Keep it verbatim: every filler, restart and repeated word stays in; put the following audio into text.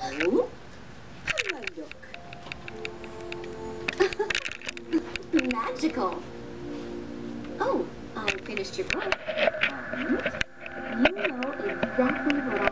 Oh, now look. Magical. Oh, I finished your book. And you know exactly what